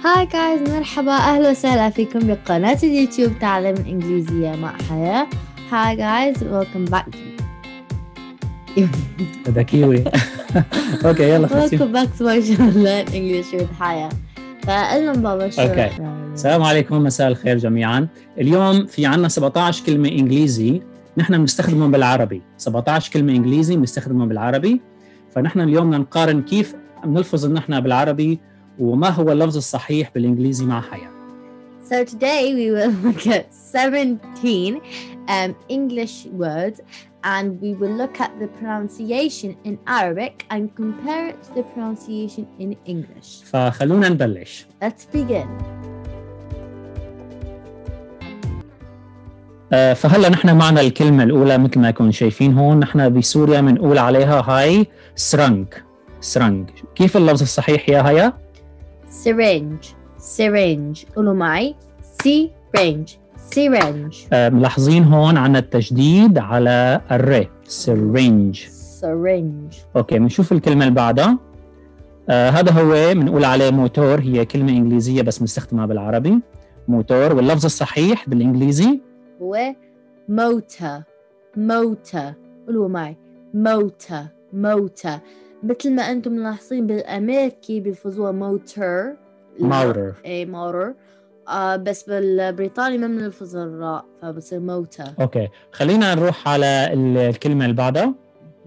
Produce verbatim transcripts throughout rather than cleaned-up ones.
هاي جايز، مرحبا، أهلا وسهلا فيكم بقناة اليوتيوب تعلم الإنجليزية مع حياة. هاي جايز، welcome back to ده كيوي. اوكي يلا خلصي. welcome back to my channel Learn English with حياة. فقلنا بابا شو. اوكي السلام عليكم، مساء الخير جميعا. اليوم في عنا سبعة عشر كلمة إنجليزي نحن بنستخدمهم بالعربي. سبعة عشر كلمة إنجليزي بنستخدمهم بالعربي، فنحن اليوم بدنا نقارن كيف بنلفظ نحن بالعربي وما هو اللفظ الصحيح بالإنجليزي مع حياة. So today we will look at seventeen um, English words, and we will look at the pronunciation in Arabic and compare it to the pronunciation in English. فخلونا نبلش. Let's begin. آه فهلا نحن معنا الكلمة الأولى مثل ما يكون شايفين هون. نحن بسوريا بنقول عليها هاي سرنج. سرنج كيف اللفظ الصحيح يا هيا؟ syringe syringe قولوا معي syringe syringe. آه ملاحظين هون عنا التجديد على الر syringe syringe. اوكي بنشوف الكلمة اللي بعدها. آه هذا هو بنقول عليه موتور، هي كلمة إنجليزية بس بنستخدمها بالعربي موتور، واللفظ الصحيح بالإنجليزي هو motor motor قولوا معي motor motor. مثل ما أنتم ملاحظين بالأمريكي بيلفظوها موتور موتور. اي موتور. آه بس بالبريطاني ما بنلفظ الراء فبصير موتور. اوكي خلينا نروح على الكلمة اللي بعدها.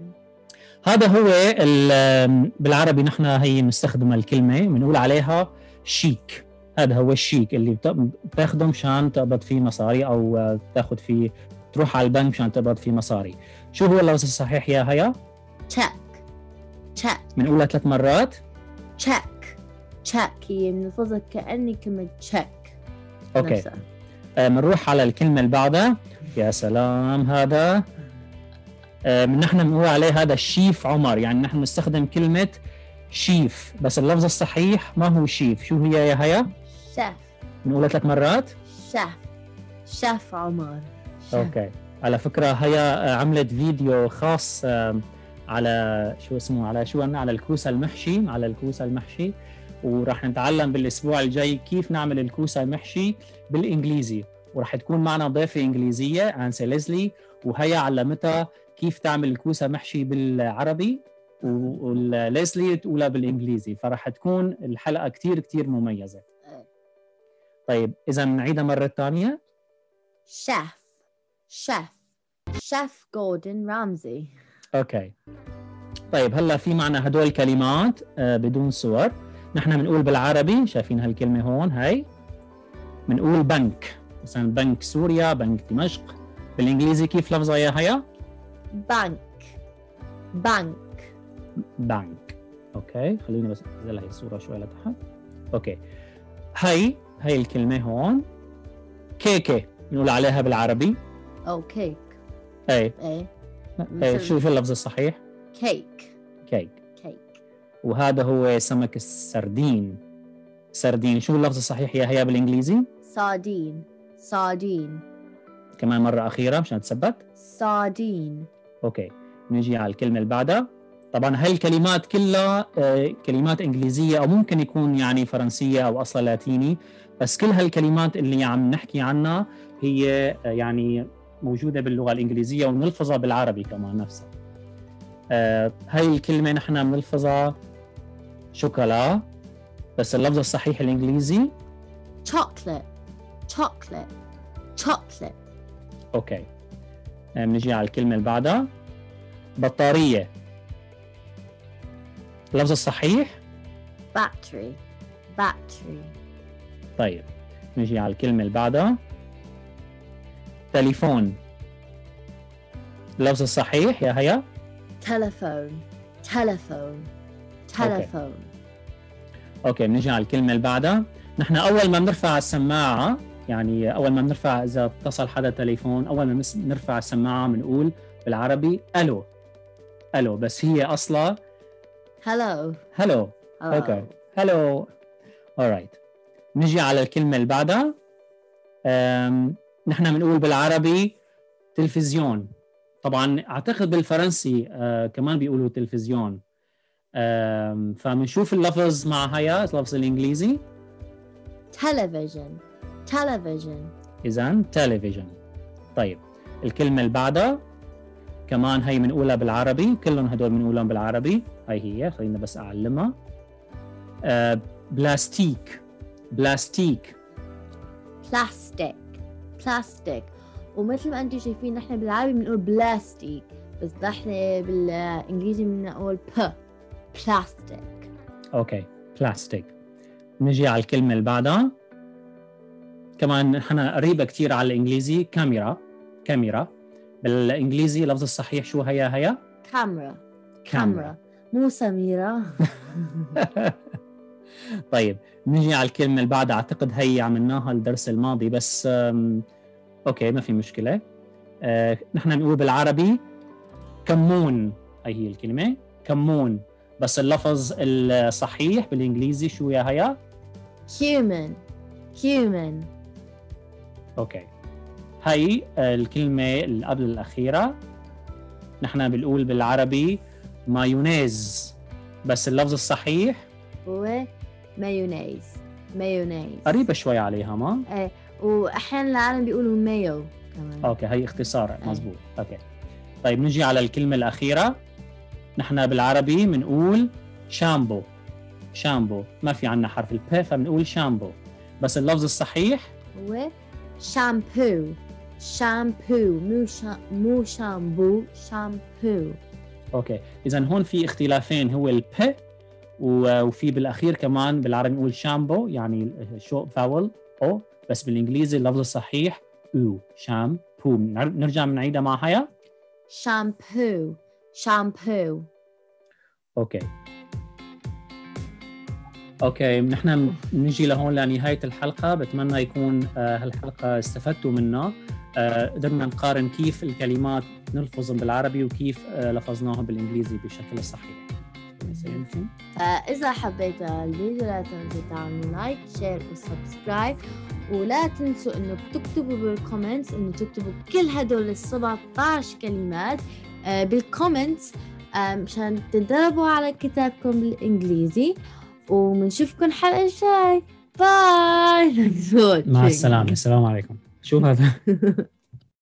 هذا هو بالعربي نحن هي بنستخدم الكلمة بنقول عليها شيك. هذا هو الشيك اللي بتاخده مشان تقبض فيه مصاري او تاخذ فيه تروح على البنك مشان تقبض فيه مصاري. شو هو اللفظ الصحيح يا هيا؟ check check. بنقولها ثلاث مرات. check check هي بنلفظها كأني كلمة check. اوكي بنروح على الكلمة اللي بعدها. يا سلام، هذا آه نحن بنقول عليه هذا الشيف عمر، يعني نحن نستخدم كلمة شيف بس اللفظ الصحيح ما هو شيف. شو هي يا هيا؟ شيف. بنقولها ثلاث مرات. شيف شيف عمر. شيف. اوكي على فكرة هيا عملت فيديو خاص على شو اسمه على شو قلنا على الكوسة المحشي، على الكوسة المحشي، وراح نتعلم بالاسبوع الجاي كيف نعمل الكوسة المحشي بالانجليزي، وراح تكون معنا ضيفة انجليزية انسي ليزلي، وهيا علمتها كيف تعمل الكوسة محشي بالعربي وليزلي تقولها بالانجليزي، فراح تكون الحلقة كتير كتير مميزة. طيب اذا نعيدها مرة ثانية. شيف شيف شيف جوردن رامزي. اوكي طيب هلا في معنا هدول الكلمات آه بدون صور. نحن بنقول بالعربي، شايفين هالكلمة هون هاي، بنقول بنك، مثلا بنك سوريا، بنك دمشق. بالانجليزي كيف لفظها يا هيا؟ بنك بنك بنك. اوكي خليني بس انزل هي الصورة شوي لتحت. اوكي هاي هاي الكلمة هون كيكة بنقول عليها بالعربي او كيك. اي ايه اي شو شو اللفظ الصحيح؟ كيك كيك كيك. وهذا هو سمك السردين. سردين شو اللفظ الصحيح يا هيا بالانجليزي؟ ساردين ساردين. كمان مرة أخيرة مشان تثبت. ساردين. اوكي نجي على الكلمة اللي بعدها. طبعا هاي الكلمات كلها آه كلمات إنجليزية أو ممكن يكون يعني فرنسية أو أصلا لاتيني، بس كل هالكلمات اللي عم نحكي عنها هي آه يعني موجودة باللغة الإنجليزية ونلفظها بالعربي كمان نفسها. آه هاي الكلمة نحن بنلفظها شوكولا بس اللفظ الصحيح الإنجليزي chocolate chocolate chocolate. اوكي بنجي على الكلمة اللي بعدها. بطارية اللفظ الصحيح battery battery. طيب نجي على الكلمة اللي بعدها. تليفون اللفظ الصحيح يا هيا؟ telephone telephone telephone. اوكي بنجي على الكلمة اللي بعدها. نحن أول ما بنرفع السماعة، يعني أول ما بنرفع إذا اتصل حدا تليفون، أول ما بنرفع السماعة بنقول بالعربي ألو ألو، بس هي أصلا hello hello. اوكي hello. alright نجي على الكلمة اللي بعدها. نحن بنقول بالعربي تلفزيون. طبعا أعتقد بالفرنسي آه كمان بيقولوا تلفزيون. فبنشوف اللفظ مع هيا اللفظ الإنجليزي. television television. إذن television. طيب الكلمة اللي بعدها كمان هي بنقولها بالعربي، كلهم هدول بنقولهم بالعربي. هي هي خلينا بس أعلمها. آه بلاستيك بلاستيك plastic plastic. ومثل ما أنتم شايفين نحن بالعربي بنقول بلاستيك، بس نحن بالإنجليزي بنقول ب plastic. أوكي بلاستيك. نجي على الكلمة اللي بعدها كمان نحن قريبة كتير على الإنجليزي، كاميرا كاميرا. بالإنجليزي لفظ الصحيح شو هي هي؟ كاميرا كاميرا مو سميرة. طيب نجي على الكلمة اللي بعدها، أعتقد هي عملناها الدرس الماضي بس أوكي ما في مشكلة. أه، نحن نقول بالعربي كمون، هي هي الكلمة كمون، بس اللفظ الصحيح بالإنجليزي شو يا هيا؟ human human. أوكي هاي الكلمة اللي قبل الأخيرة نحن بنقول بالعربي مايونيز، بس اللفظ الصحيح هو مايونيز مايونيز. قريبة شوي عليها ما؟ ايه، وأحيانا العالم بيقولوا مايو كمان. أوكي هاي اختصار مزبوط. أوكي طيب نجي على الكلمة الأخيرة. نحن بالعربي بنقول شامبو شامبو، ما في عنا حرف الب فبنقول شامبو، بس اللفظ الصحيح هو شامبو شامبو مو شا... مو شامبو شامبو. اوكي اذا هون في اختلافين، هو الب وفي بالاخير كمان بالعربي نقول شامبو يعني شو فاول او، بس بالانجليزي اللفظ الصحيح او شامبو. نرجع بنعيدها مع حيا. شامبو شامبو. اوكي اوكي نحن نجي لهون لنهايه الحلقه. بتمنى يكون آه هالحلقه استفدتوا منها. آه قدرنا نقارن كيف الكلمات نلفظهم بالعربي وكيف آه لفظناهم بالانجليزي بشكل صحيح. فاذا حبيتوا الفيديو لا تنسوا تعملوا لايك شير وسبسكرايب، ولا تنسوا انه تكتبوا بالكومنتس انه تكتبوا كل هدول ال سبعة عشر كلمات آه بالكومنتس آه مشان تدربوا على كتابكم بالانجليزي. ومنشوفكم حلقة الجاي. باي. مع السلامة. السلام عليكم. شو هذا؟